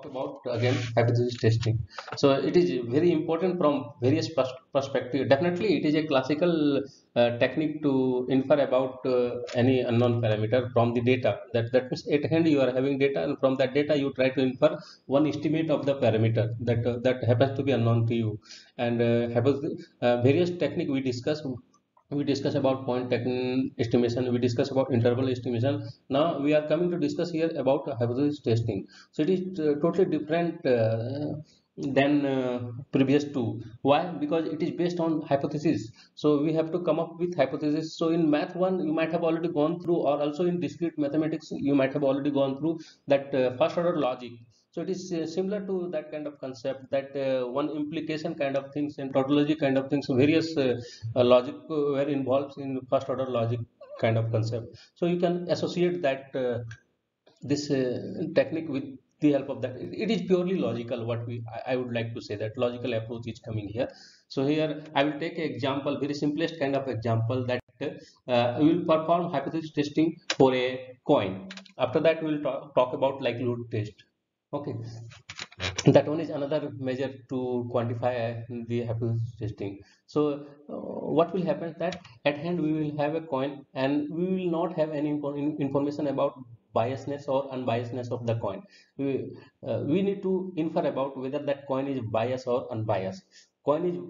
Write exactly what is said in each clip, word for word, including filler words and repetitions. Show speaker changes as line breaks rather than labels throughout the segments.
talk about again hypothesis testing. So it is very important from various pers- perspective. Definitely it is a classical uh, technique to infer about uh, any unknown parameter from the data. That that means at hand you are having data, and from that data you try to infer one estimate of the parameter that uh, that happens to be unknown to you. And uh, hypothesis, uh, various technique we discuss. We discuss about point techn- estimation, we discuss about interval estimation. Now we are coming to discuss here about hypothesis testing. So it is uh, totally different uh, than uh, previous two. Why? Because it is based on hypothesis. So we have to come up with hypothesis. So in math one you might have already gone through, or also in discrete mathematics you might have already gone through that uh, first order logic. So it is uh, similar to that kind of concept, that uh, one implication kind of things and tautology kind of things. Various uh, uh, logic uh, were involved in first order logic kind of concept. So you can associate that uh, this uh, technique with the help of that. It is purely logical. What we I, I would like to say that logical approach is coming here. So here I will take an example, very simplest kind of example, that uh, we will perform hypothesis testing for a coin. After that we will talk, talk about likelihood test. Okay, that one is another measure to quantify the hypothesis testing. So uh, what will happen that at hand we will have a coin, and we will not have any info- information about biasness or unbiasedness of the coin. We, uh, we need to infer about whether that coin is biased or unbiased. Coin is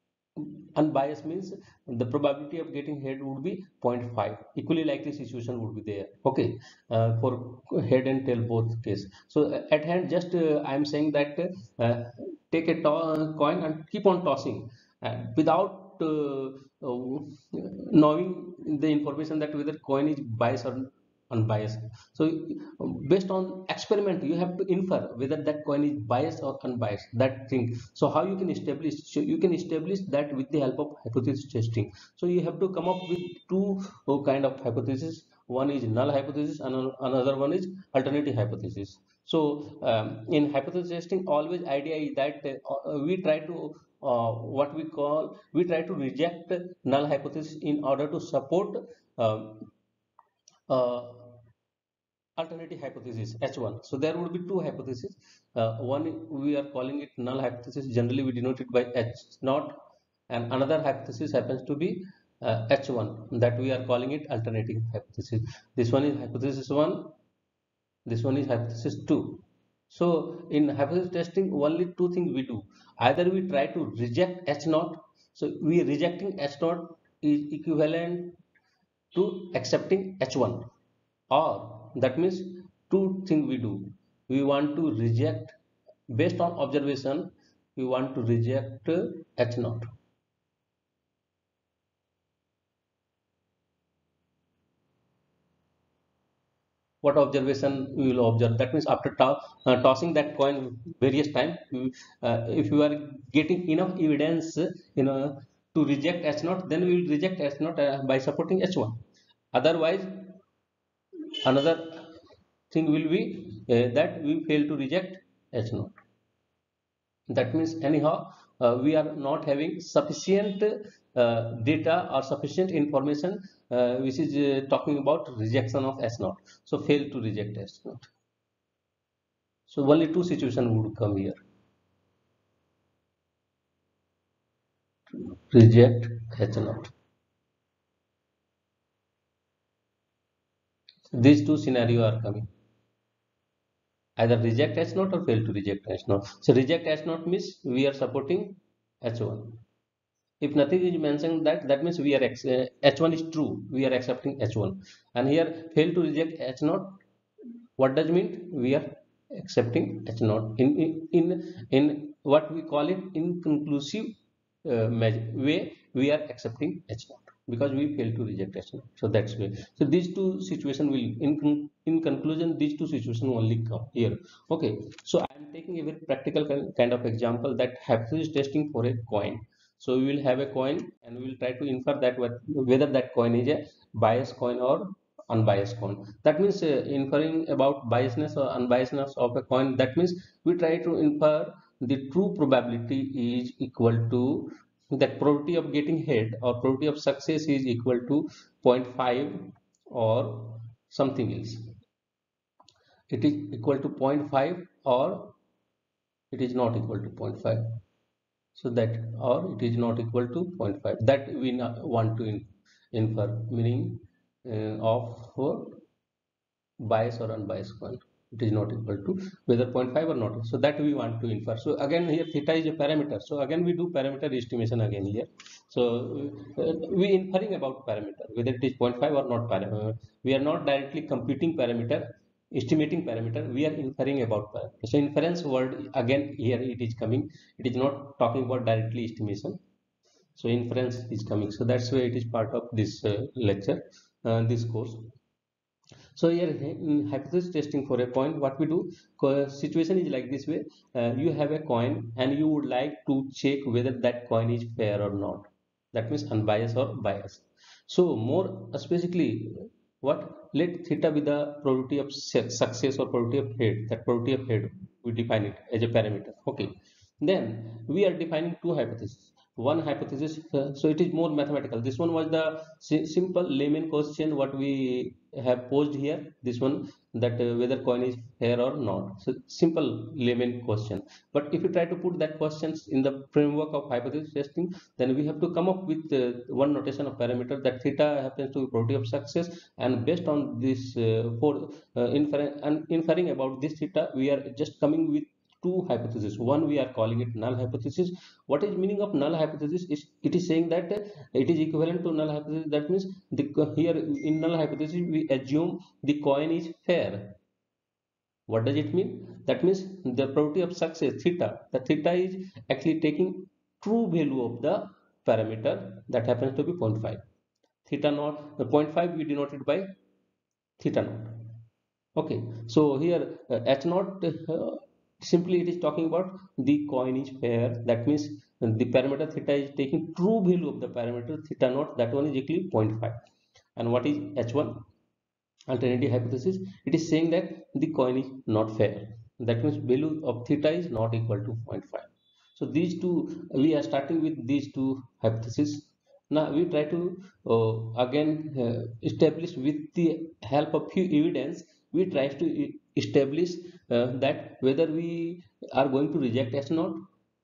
unbiased means the probability of getting head would be zero point five. Equally likely situation would be there. Okay, uh, for head and tail both case. So uh, at hand just uh, I am saying that uh, take a to- coin and keep on tossing uh, without uh, uh, knowing the information that whether coin is biased or unbiased. So based on experiment you have to infer whether that coin is biased or unbiased, that thing. So how you can establish? So you can establish that with the help of hypothesis testing. So you have to come up with two uh, kind of hypothesis. One is null hypothesis and another one is alternative hypothesis. So um, in hypothesis testing always idea is that uh, we try to uh, what we call we try to reject null hypothesis in order to support um, uh, alternative hypothesis H one. So there would be two hypotheses. Uh, one we are calling it null hypothesis. Generally we denote it by H naught, and another hypothesis happens to be uh, H one, that we are calling it alternative hypothesis. This one is hypothesis one. This one is hypothesis two. So in hypothesis testing, only two things we do. Either we try to reject H naught. So we rejecting H naught is equivalent to accepting H one, or that means two things we do. We want to reject, based on observation we want to reject H naught. What observation we will observe? That means after to uh, tossing that coin various times, uh, if you are getting enough evidence uh, you know to reject H naught, then we will reject H naught uh, by supporting H one. Otherwise another thing will be uh, that we fail to reject H naught. That means anyhow uh, we are not having sufficient uh, data or sufficient information uh, which is uh, talking about rejection of S naught. So fail to reject S naught. So only two situations would come here: reject H naught. These two scenarios are coming: either reject H naught or fail to reject H naught. So reject H naught means we are supporting H one. If nothing is mentioned, that that means we are uh, H one is true, we are accepting H one. And here fail to reject H naught, what does mean? We are accepting H naught in in in, in what we call it inconclusive uh, way. We are accepting H naught because we fail to reject H naught. So that's way. So these two situation will in in conclusion these two situations only come here. Okay, so I am taking a very practical kind of example, that hypothesis testing for a coin. So we will have a coin and we will try to infer that whether that coin is a biased coin or unbiased coin. That means uh, inferring about biasness or unbiasedness of a coin. That means we try to infer the true probability is equal to, that probability of getting head or probability of success is equal to zero point five or something else. It is equal to zero point five or it is not equal to zero point five. So that, or it is not equal to zero point five, that we want to in, infer, meaning uh, of uh, bias or unbiased coin. It is not equal to whether zero point five or not. So that we want to infer. So again here theta is a parameter. So again we do parameter estimation again here. So uh, we inferring about parameter whether it is zero point five or not parameter. We are not directly computing parameter, estimating parameter. We are inferring about parameter. So inference word again here it is coming. It is not talking about directly estimation. So inference is coming. So that's why it is part of this uh, lecture, uh, this course. So here in hypothesis testing for a coin, what we do, situation is like this way. Uh, you have a coin and you would like to check whether that coin is fair or not. That means unbiased or biased. So more specifically, what, let theta be the probability of success or probability of head. That probability of head, we define it as a parameter. Okay. Then we are defining two hypotheses. One hypothesis, uh, so it is more mathematical. This one was the si simple layman question what we have posed here. This one, that uh, whether coin is fair or not. So simple layman question. But if you try to put that questions in the framework of hypothesis testing, then we have to come up with uh, one notation of parameter, that theta happens to be probability of success, and based on this uh, for uh, infer and inferring about this theta, we are just coming with two hypotheses. One we are calling it null hypothesis. What is meaning of null hypothesis? Is it is saying that it is equivalent to null hypothesis. That means the here in null hypothesis we assume the coin is fair. What does it mean? That means the probability of success theta, the theta is actually taking true value of the parameter, that happens to be zero point five. Theta naught, the zero point five we denoted by theta naught. Okay, so here uh, h naught uh, simply it is talking about the coin is fair. That means the parameter theta is taking true value of the parameter theta naught, that one is equally zero point five. And what is h one? Alternative hypothesis, it is saying that the coin is not fair. That means value of theta is not equal to zero point five. So these two, we are starting with these two hypotheses. Now we try to uh, again uh, establish with the help of few evidence, we try to establish uh, that whether we are going to reject h naught.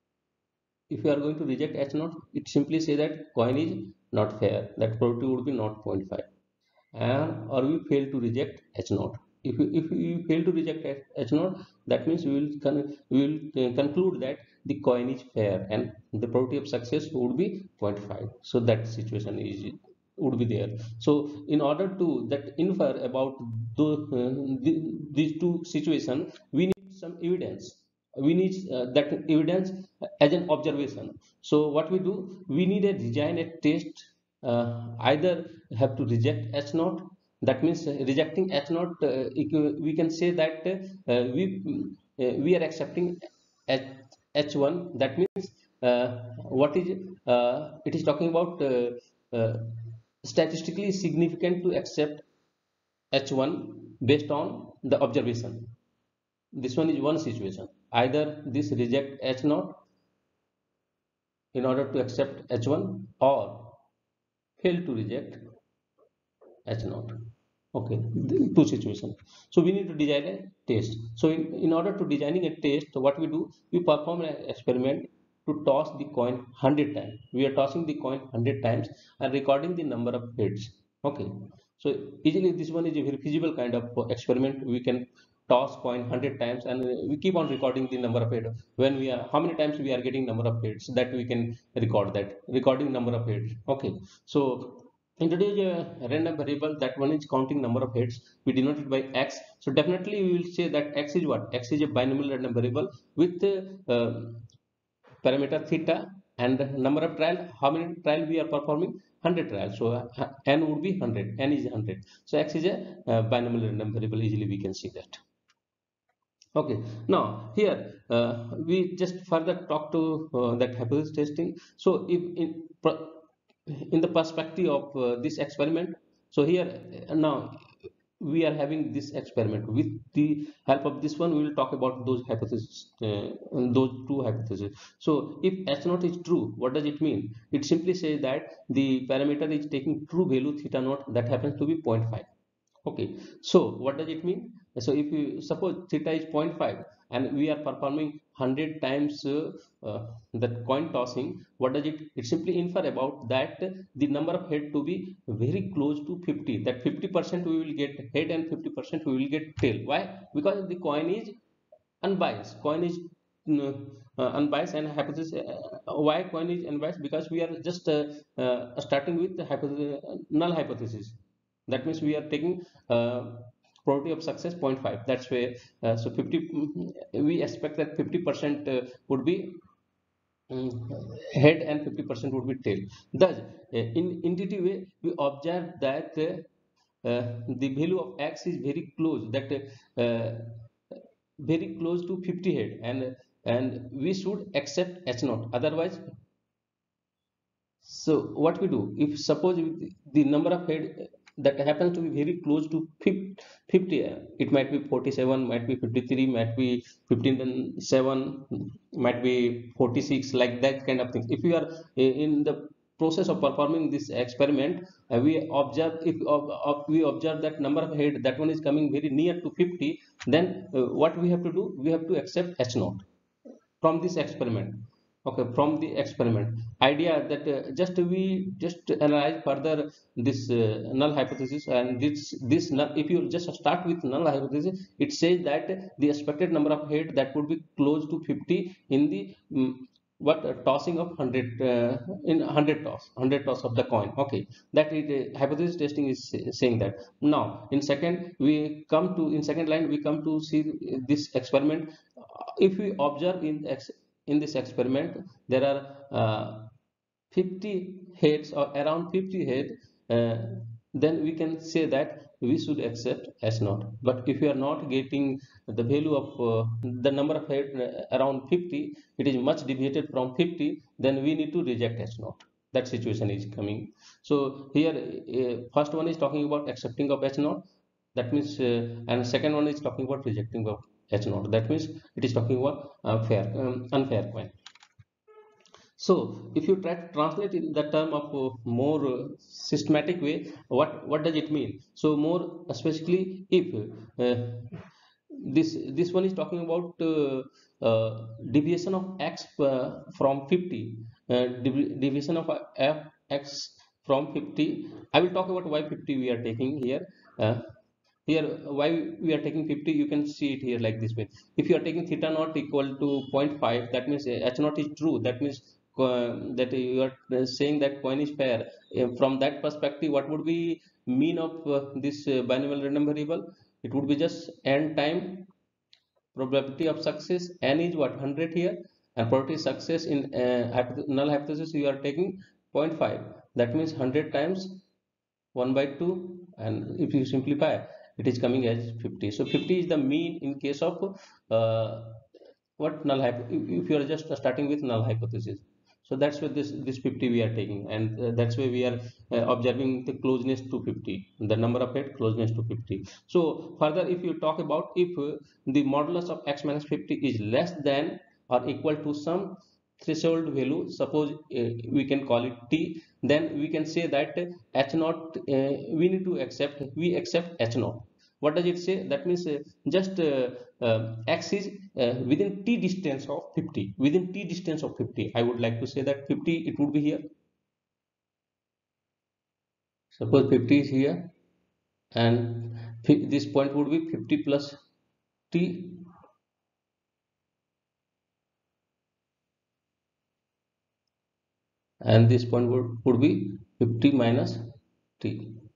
If you are going to reject h naught, it simply say that coin is not fair, that probability would be not zero point five. And or we fail to reject h naught. If you, if you fail to reject h naught, that means we will con we will uh, conclude that the coin is fair and the probability of success would be zero point five. So that situation is would be there. So in order to that infer about those uh, the, these two situations, we need some evidence. We need uh, that evidence as an observation. So what we do, we need a design a test. Uh, either have to reject h naught, that means uh, rejecting h naught, uh, we can say that uh, we uh, we are accepting h, h1. That means uh, what is uh, it is talking about uh, uh, statistically significant to accept h one based on the observation. This one is one situation. Either this reject h naught in order to accept h one, or fail to reject h naught. Okay, two situations. So we need to design a test. So in, in order to designing a test, what we do, we perform an experiment to toss the coin one hundred times. We are tossing the coin one hundred times and recording the number of heads. Okay, so easily this one is a very feasible kind of experiment. We can toss coin one hundred times and we keep on recording the number of heads. When we are, how many times we are getting number of heads, that we can record that, recording number of heads. Okay, so introduce a random variable, that one is counting number of heads, we denote it by x. So definitely we will say that x is what, x is a binomial random variable with uh, uh, parameter theta and number of trial. How many trial we are performing? one hundred trials. So uh, n would be one hundred, n is one hundred. So x is a uh, binomial random variable, easily we can see that. Okay, now here uh, we just further talk to uh, that hypothesis testing. So if in in the perspective of uh, this experiment, so here uh, now we are having this experiment. With the help of this one, we will talk about those hypotheses, uh, those two hypotheses. So if h naught is true, what does it mean? It simply says that the parameter is taking true value theta naught, that happens to be zero point five. Okay, so what does it mean? So if you suppose theta is zero point five and we are performing one hundred times uh, uh, that coin tossing, what does it it simply infer about that the number of head to be very close to fifty, that fifty percent we will get head and fifty percent we will get tail. Why? Because the coin is unbiased. Coin is uh, uh, unbiased and hypothesis. Uh, why coin is unbiased? Because we are just uh, uh, starting with the hypothesis, uh, null hypothesis. That means we are taking uh, probability of success zero point five. That's where uh, so fifty we expect that fifty percent uh, would be um, head and fifty percent would be tail. Thus uh, in intuitive way we observe that uh, uh, the value of x is very close, that uh, very close to fifty head, and and we should accept h naught. Otherwise, so what we do, if suppose the number of head that happens to be very close to fifty, it might be forty-seven, might be fifty-three, might be fifteen and seven, might be forty-six, like that kind of thing. If you are in the process of performing this experiment, uh, we observe if uh, uh, we observe that number of head, that one is coming very near to fifty, then uh, what we have to do, we have to accept h naught from this experiment. Okay, from the experiment idea that uh, just we just analyze further this uh, null hypothesis, and this this null, if you just start with null hypothesis, it says that the expected number of head that would be close to fifty in the um, what uh, tossing of one hundred uh, in one hundred toss one hundred toss of the coin. Okay, that is uh, hypothesis testing is saying that. Now in second we come to in second line we come to see this experiment. If we observe in in this experiment, there are uh, fifty heads or around fifty head, uh, then we can say that we should accept s naught. But if you are not getting the value of uh, the number of head uh, around fifty, it is much deviated from fifty, then we need to reject s naught. That situation is coming. So here uh, first one is talking about accepting of h naught, that means uh, and second one is talking about rejecting of h naught, that means it is talking about uh, fair um, unfair coin. So if you try to translate in the term of uh, more uh, systematic way, what what does it mean? So more especially if uh, this this one is talking about uh, uh, deviation of x uh, from fifty, uh, dev deviation of uh, f x from fifty. I will talk about why fifty we are taking here. uh, Here why we are taking fifty, you can see it here like this way. If you are taking theta naught equal to zero point five, that means uh, h naught is true, that means uh, that you are uh, saying that coin is fair. Uh, from that perspective, what would be mean of uh, this uh, binomial random variable? It would be just n time probability of success. N is what, one hundred here, and probability of success in uh, null hypothesis you are taking zero point five, that means one hundred times one by two, and if you simplify, it is coming as fifty. So fifty is the mean in case of uh, what null hypothesis, if you are just starting with null hypothesis. So that's where this this fifty we are taking, and uh, that's why we are uh, observing the closeness to fifty, the number of head closeness to fifty. So further, if you talk about, if uh, the modulus of x minus fifty is less than or equal to some threshold value, suppose uh, we can call it t, then we can say that h naught uh, we need to accept, we accept h naught. What does it say? That means uh, just uh, uh, x is uh, within t distance of fifty, within t distance of fifty. I would like to say that fifty, it would be here. Suppose fifty is here, and this point would be fifty plus t, and this point would, would be fifty minus t.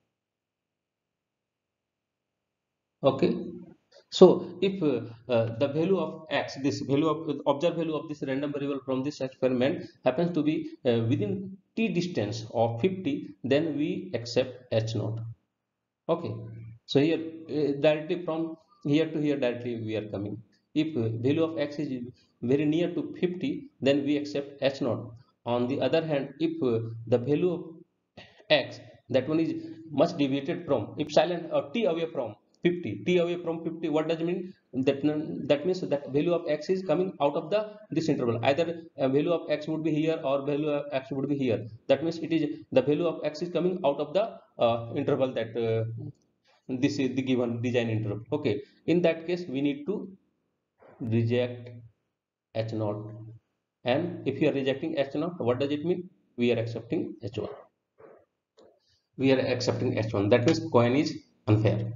Okay, so if uh, uh, the value of x, this value of observed value of this random variable from this experiment happens to be uh, within t distance of fifty, then we accept h naught. Okay, so here uh, directly from here to here directly we are coming. If uh, value of x is very near to fifty, then we accept h naught. On the other hand, if uh, the value of x, that one is much deviated from epsilon or t away from fifty, t away from fifty, what does it mean? That that means that value of x is coming out of the this interval. Either a value of x would be here or value of x would be here. That means it is the value of x is coming out of the uh, interval, that uh, this is the given design interrupt. Okay, in that case we need to reject H naught, and if you are rejecting H naught, what does it mean? We are accepting H one. We are accepting H one. That means coin is unfair.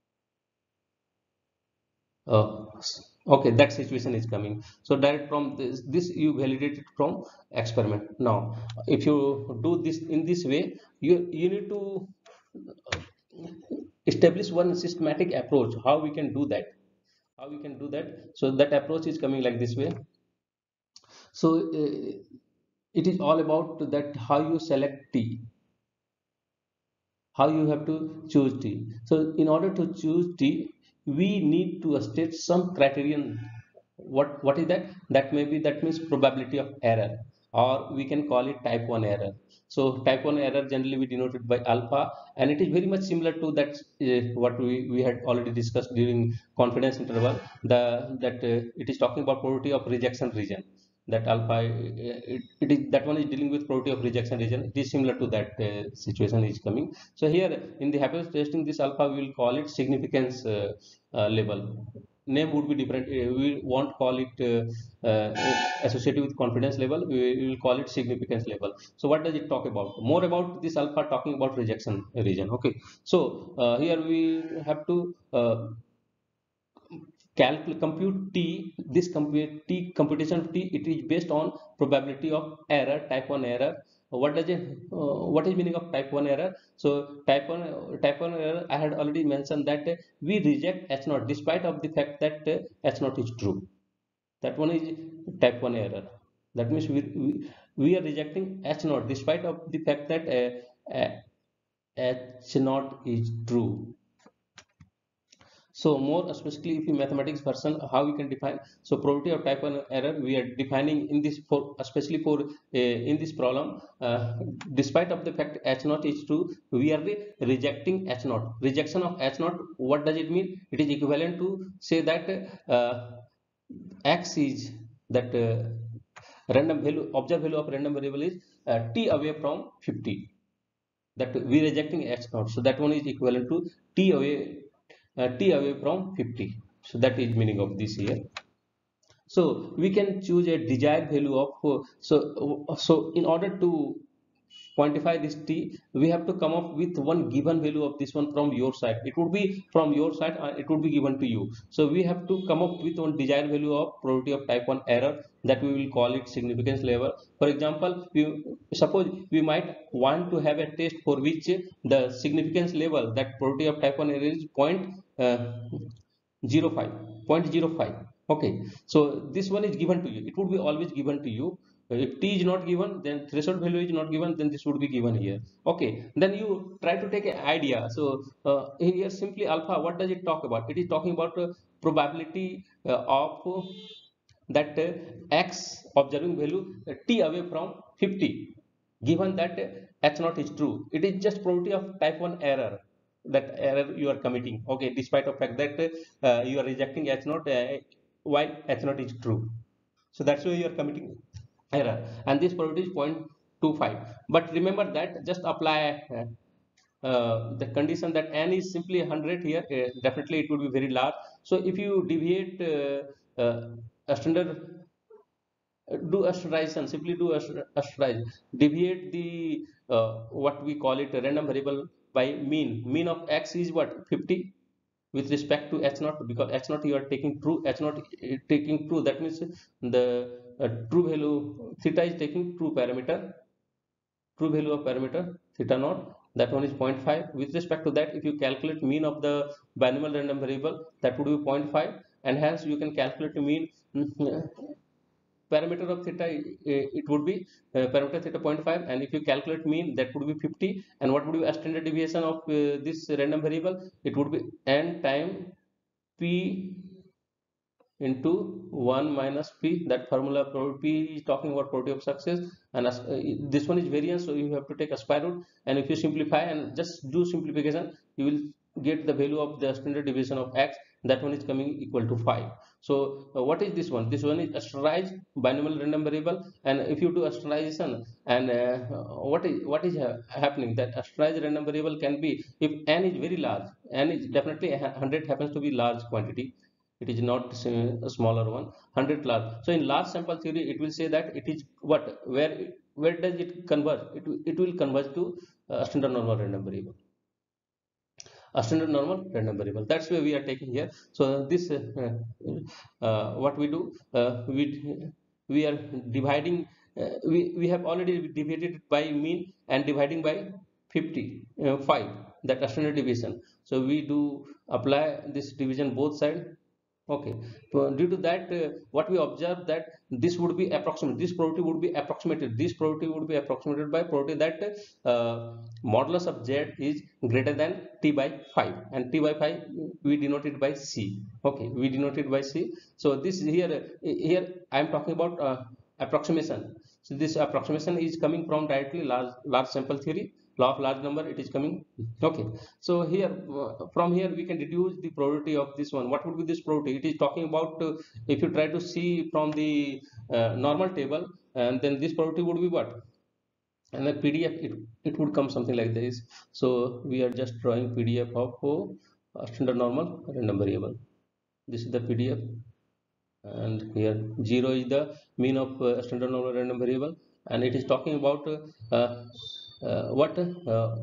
Uh, okay, that situation is coming. So direct from this, this you validate it from experiment. Now, if you do this in this way, you you need to establish one systematic approach. How we can do that? How we can do that? So that approach is coming like this way. So uh, it is all about that how you select T, how you have to choose T. So in order to choose T, we need to state some criterion. What what is that? That may be that means probability of error, or we can call it type one error. So type one error generally we denote it by alpha, and it is very much similar to that uh, what we, we had already discussed during confidence interval. The that uh, it is talking about probability of rejection region. That alpha uh, it, it is that one is dealing with probability of rejection region. It is similar to that uh, situation is coming. So here in the hypothesis testing, this alpha we will call it significance uh, uh, level. Name would be different. Uh, we won't call it uh, uh, associated with confidence level. We will call it significance level. So what does it talk about? More about this alpha talking about rejection region. Okay. So uh, here we have to uh, calculate compute T. This compute T computation of T, it is based on probability of error, type one error. What does it uh, what is meaning of type one error? So type one type one error, I had already mentioned that uh, we reject H naught despite of the fact that uh, H naught is true. That one is type one error. That means we, we, we are rejecting H naught despite of the fact that uh, uh, H naught is true. So more specifically, if you mathematics version, how we can define? So probability of type one error we are defining in this for especially for uh, in this problem. Uh, despite of the fact H naught is true, we are re rejecting H naught. Rejection of H naught. What does it mean? It is equivalent to say that uh, X is that uh, random value observed value of random variable is uh, T away from fifty. That we rejecting H naught. So that one is equivalent to T away. Uh, t away from fifty. So that is meaning of this here. So we can choose a desired value of uh, so uh, so in order to quantify this t, we have to come up with one given value of this one from your side. It would be from your side, uh, it would be given to you. So we have to come up with one desired value of probability of type one error, that we will call it significance level. For example, we suppose we might want to have a test for which the significance level, that probability of type one error is point uh, zero five, zero point zero five. Okay, so this one is given to you. It would be always given to you. If t is not given, then threshold value is not given, then this would be given here. Okay, then you try to take an idea. So uh, here simply alpha, what does it talk about? It is talking about uh, probability uh, of uh, that uh, x observing value uh, t away from fifty, given that uh, h naught is true. It is just probability of type one error, that error you are committing. Okay, despite of fact that uh, you are rejecting h naught uh, while h naught is true. So that's why you are committing error, and this probability is zero point two five. But remember that just apply uh, uh, the condition that n is simply one hundred here. Uh, definitely it would be very large. So if you deviate uh, uh, a standard uh, do asterization, simply do asterize, deviate the uh, what we call it a random variable by mean. Mean of x is what, fifty, with respect to h naught, because h naught you are taking true, h naught taking true, that means the uh, true value theta is taking true parameter, true value of parameter theta naught, that one is zero point five. With respect to that, if you calculate mean of the binomial random variable, that would be zero point five, and hence you can calculate the mean parameter of theta, it would be uh, parameter theta zero point five, and if you calculate mean, that would be fifty. And what would be a standard deviation of uh, this random variable? It would be n time p into one minus p. That formula, p is talking about probability of success, and as, uh, this one is variance, so you have to take a square root, and if you simplify and just do simplification, you will get the value of the standard deviation of x, that one is coming equal to five. So uh, what is this one? This one is asteroized binomial random variable, and if you do asterization, and uh, what is what is ha happening, that asteroized random variable can be, if n is very large, n is definitely one hundred happens to be large quantity, it is not a smaller one, one hundred large. So in large sample theory it will say that it is what, where where does it converge? It, it will converge to uh, standard normal random variable, a standard normal random variable. That's why we are taking here. So this uh, uh, what we do, uh, we we are dividing, uh, we, we have already divided it by mean and dividing by fifty, uh, five, that standard deviation. So we do apply this division both side. Okay, so due to that, uh, what we observe, that this would be approximate, this probability would be approximated, this probability would be approximated by probability that uh, modulus of z is greater than t by five, and t by five we denote it by c. Okay, we denote it by c. So this here, uh, here I am talking about uh, approximation. So this approximation is coming from directly large large sample theory, law of large number, it is coming. Okay, so here uh, from here we can deduce the probability of this one. What would be this probability? It is talking about, uh, if you try to see from the uh, normal table, and then this probability would be what, and the P D F, it, it would come something like this. So we are just drawing P D F of uh, standard normal random variable. This is the P D F, and here zero is the mean of uh, standard normal random variable, and it is talking about uh, uh, what uh,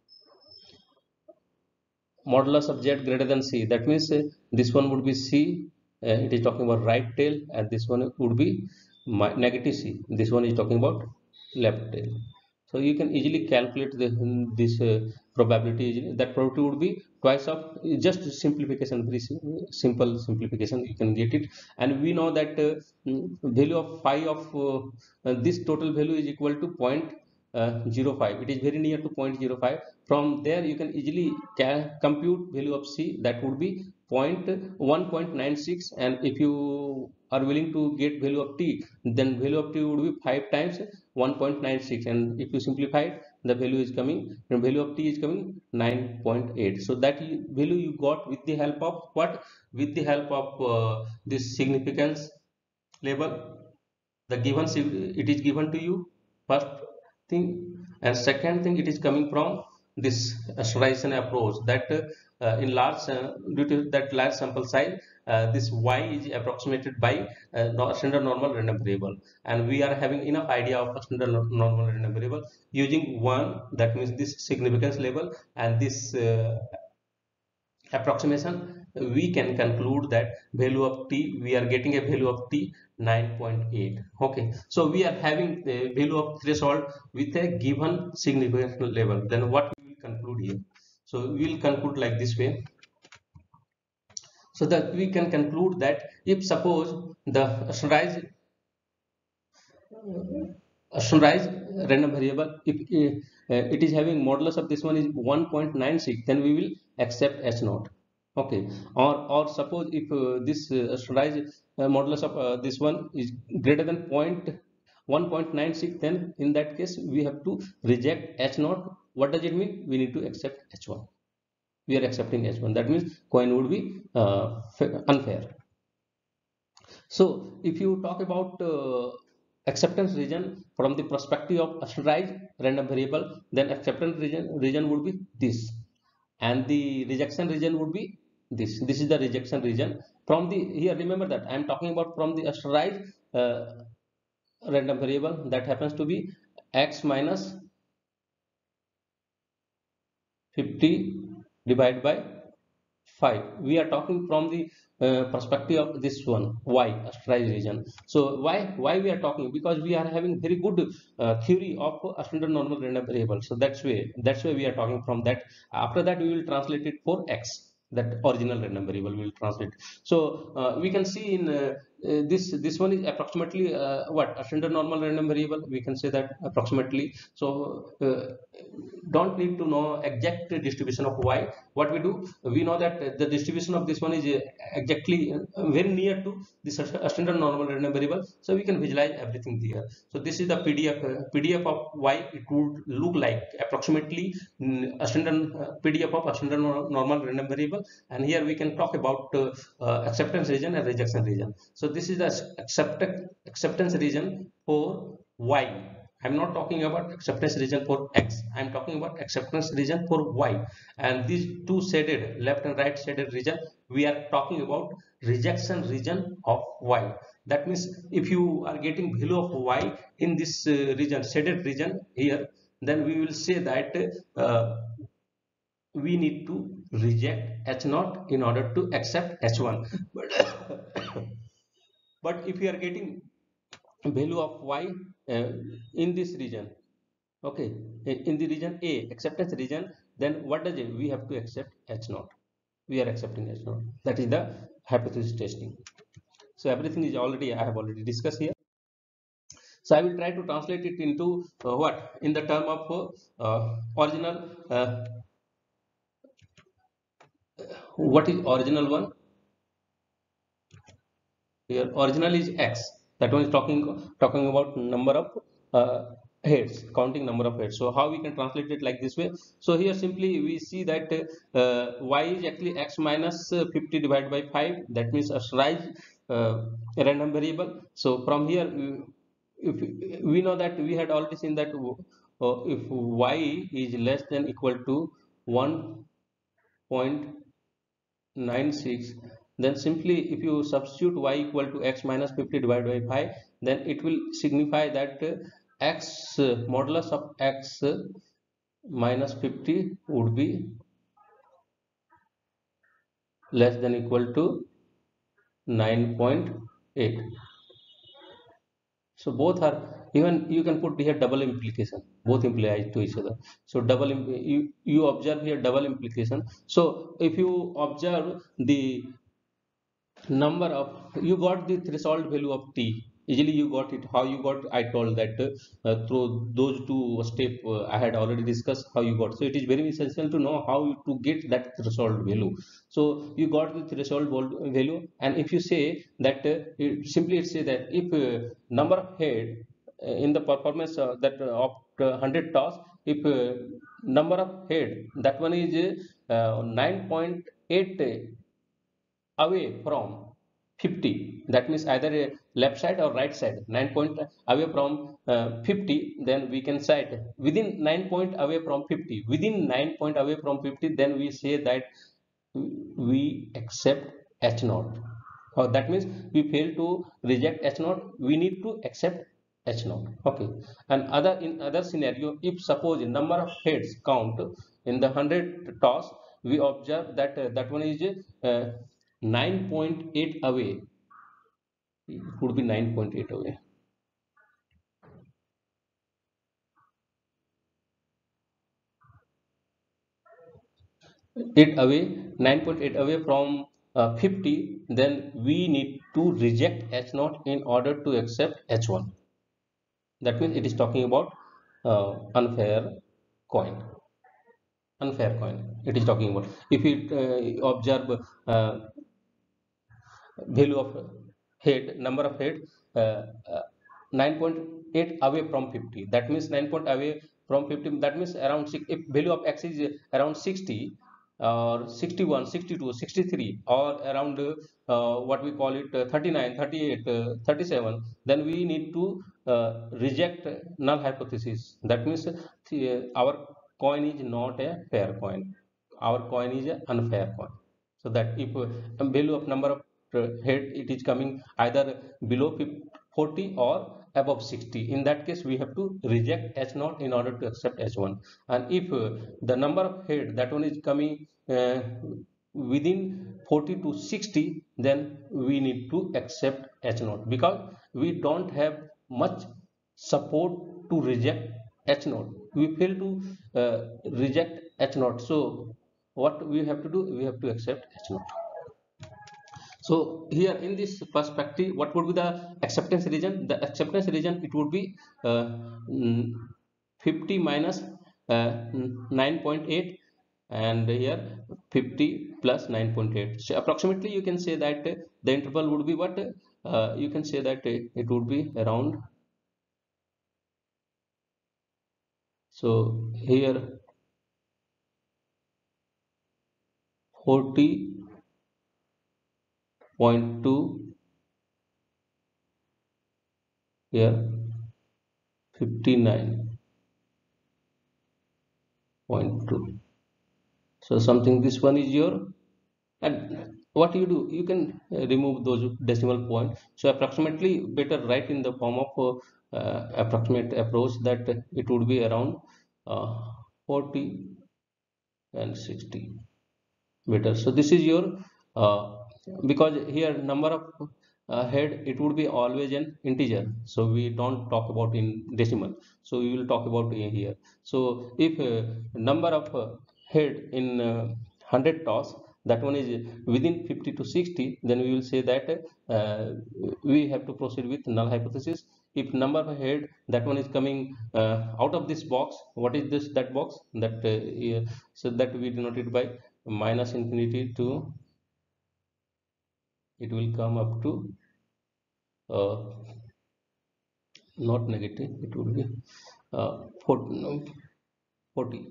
modulus of z greater than c. That means uh, this one would be c, uh, it is talking about right tail, and this one would be negative c, this one is talking about left tail. So you can easily calculate the, this uh, probability. That probability would be twice of, just simplification, very simple simplification, you can get it. And we know that uh, value of phi of uh, this total value is equal to zero point zero five. It is very near to zero point zero five. From there you can easily compute value of c, that would be one point nine six, and if you are willing to get value of t, then value of t would be five times one point nine six, and if you simplify it, the value is coming, the value of t is coming nine point eight. So that value you got with the help of what, with the help of uh, this significance label. The given, it is given to you, first thing, and second thing, it is coming from this asterization approach, that uh, in large uh, due to that large sample size, uh, this y is approximated by uh, standard normal random variable, and we are having enough idea of standard normal random variable using one, that means this significance level, and this uh, approximation, we can conclude that value of t, we are getting a value of t nine point eight. Okay, so we are having the value of threshold with a given significance level. Then what we will conclude here? So we will conclude like this way. So that we can conclude that if suppose the asteroized asteroized random variable, if uh, it is having modulus of this one is one point nine six, then we will accept H naught. Okay, or or suppose if uh, this uh, asteroized uh, modulus of uh, this one is greater than one point nine six, then in that case we have to reject H naught. What does it mean? We need to accept H one. We are accepting H one. That means coin would be uh, unfair. So if you talk about uh, acceptance region from the perspective of asteroized random variable, then acceptance region region would be this, and the rejection region would be this. This is the rejection region from the, here remember that I am talking about from the asteroized uh, random variable, that happens to be x minus fifty divided by five. We are talking from the uh, perspective of this one, y, asteroized region. So why why we are talking? Because we are having very good uh, theory of a standard normal random variable. So that's why that's why we are talking from that. After that we will translate it for x, that original random variable we will translate. So uh, we can see in uh, uh, this this one is approximately uh, what a standard normal random variable, we can say that approximately. So uh, don't need to know exact distribution of y. What we do, we know that the distribution of this one is uh, exactly uh, very near to this a standard normal random variable, so we can visualize everything there. So this is the pdf uh, pdf of y. It would look like approximately mm, a standard uh, pdf of a standard normal random variable. And here we can talk about uh, uh, acceptance region and rejection region. So this is the acceptance acceptance region for y. I'm not talking about acceptance region for x. I'm talking about acceptance region for y. And these two shaded left and right shaded region, we are talking about rejection region of y. That means if you are getting value of y in this uh, region, shaded region here, then we will say that uh, we need to reject h naught in order to accept h one. But, but if we are getting value of y uh, in this region, okay, in the region a, acceptance region, then what does it, we have to accept h naught. We are accepting h naught. That is the hypothesis testing. So everything is already, I have already discussed here. So I will try to translate it into uh, what in the term of uh, original uh, what is original one here. Original is x. That one is talking talking about number of uh, heads, counting number of heads. So how we can translate it like this way? So here simply we see that uh, y is actually x minus uh, fifty divided by five. That means a rise uh, random variable. So from here, if we know that we had already seen that uh, if y is less than equal to one point nine six, then simply if you substitute y equal to x minus fifty divided by five, then it will signify that uh, x uh, modulus of x uh, minus fifty would be less than equal to nine point eight. So both are, even you can put here double implication, both imply to each other. So double you, you observe here double implication. So if you observe the number of, you got the threshold value of t easily, you got it. How you got? I told that uh, through those two step uh, I had already discussed how you got. So it is very essential to know how you, to get that threshold value. So you got the threshold value, and if you say that uh, it, simply it say that if uh, number of head uh, in the performance uh, that uh, of uh, one hundred toss, if uh, number of head, that one is uh, nine point eight away from fifty, that means either a left side or right side, nine point away from uh, fifty, then we can cite within nine point away from fifty, within nine point away from fifty, then we say that we accept h naught. Oh, that means we fail to reject h naught, we need to accept h naught. Okay. And other, in other scenario, if suppose number of heads count in the one hundred toss, we observe that uh, that one is uh, nine point eight away. It could be nine point eight away. eight away, nine point eight away from uh, fifty, then we need to reject h naught in order to accept h one. That means it is talking about uh, unfair coin. Unfair coin. It is talking about if you uh, observe uh, value of head, number of head uh, uh, nine point eight away from fifty. That means nine point away from fifty. That means around six, if value of x is around sixty or sixty-one, sixty-two, sixty-three, or around uh, what we call it uh, thirty-nine, thirty-eight, uh, thirty-seven, then we need to uh, reject null hypothesis. That means uh, our coin is not a fair coin. Our coin is an unfair coin. So that if uh, value of number of uh, head, it is coming either below forty or above sixty, in that case we have to reject h naught in order to accept h one. And if uh, the number of head, that one is coming uh, within forty to sixty, then we need to accept h naught, because we don't have much support to reject h naught. We fail to uh, reject h naught. So what we have to do, we have to accept h naught. So here in this perspective, what would be the acceptance region? The acceptance region, it would be uh, fifty minus uh, nine point eight, and here fifty plus nine point eight. So approximately you can say that uh, the interval would be what? Uh, you can say that uh, it would be around. So here forty point two, here fifty-nine point two. So something, this one is your, and what you do, you can uh, remove those decimal point. So approximately better write in the form of uh, uh, approximate approach, that it would be around uh, forty and sixty better. So this is your uh, because here number of uh, head, it would be always an integer, so we don't talk about in decimal, so we will talk about in here. So if uh, number of uh, head in uh, one hundred toss, that one is within fifty to sixty, then we will say that uh, we have to proceed with null hypothesis. If number of head, that one is coming uh, out of this box, what is this, that box, that uh, yeah, so that we denote it by minus infinity to, it will come up to uh, not negative, it would be uh, forty, no, forty,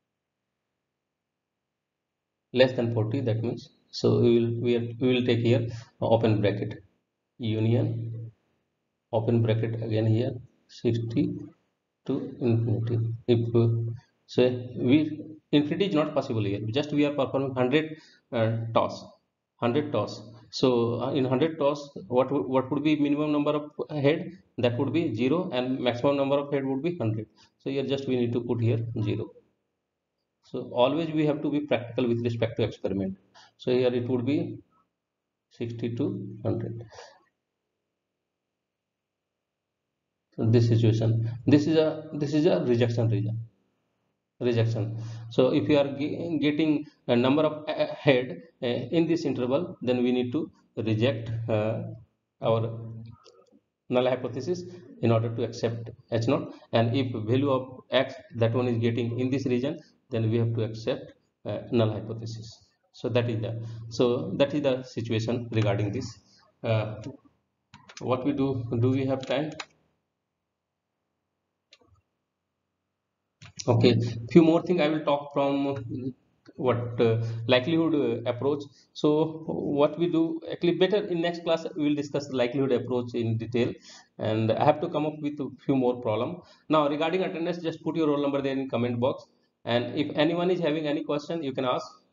less than forty, that means. So we will we, are, we will take here uh, open bracket union, open bracket again here sixty to infinity. If uh, say we, infinity is not possible here, just we are performing one hundred uh, toss, one hundred toss. So uh, in one hundred toss, what what would be minimum number of head? That would be zero, and maximum number of head would be one hundred. So here just we need to put here zero. So always we have to be practical with respect to experiment. So here it would be sixty to one hundred. So this situation, this is a this is a rejection region. Rejection. So if you are ge getting a number of uh, head uh, in this interval, then we need to reject uh, our null hypothesis in order to accept H naught. And if value of x, that one is getting in this region, then we have to accept uh, null hypothesis. So that is the, so that is the situation regarding this. Uh, what we do, do we have time? Okay, few more thing I will talk from what uh, likelihood uh, approach. So what we do, actually better in next class we will discuss the likelihood approach in detail, and I have to come up with a few more problem. Now regarding attendance, just put your roll number there in comment box, and if anyone is having any question, you can ask.